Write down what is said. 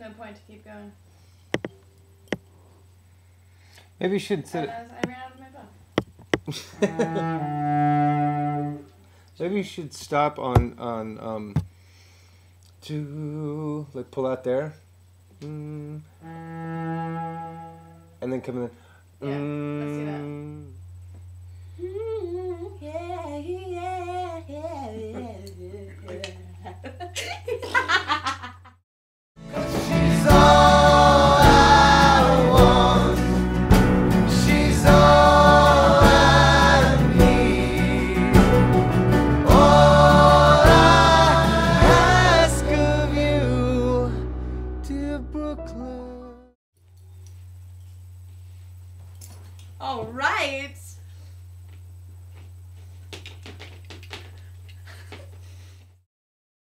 no point to keep going. Maybe you should sit. I ran out of my book. Maybe you should stop on to like pull out there, and then come in. Yeah, let's do that. She's all I want. She's all I need. All I ask of you, dear Brooklyn. All right.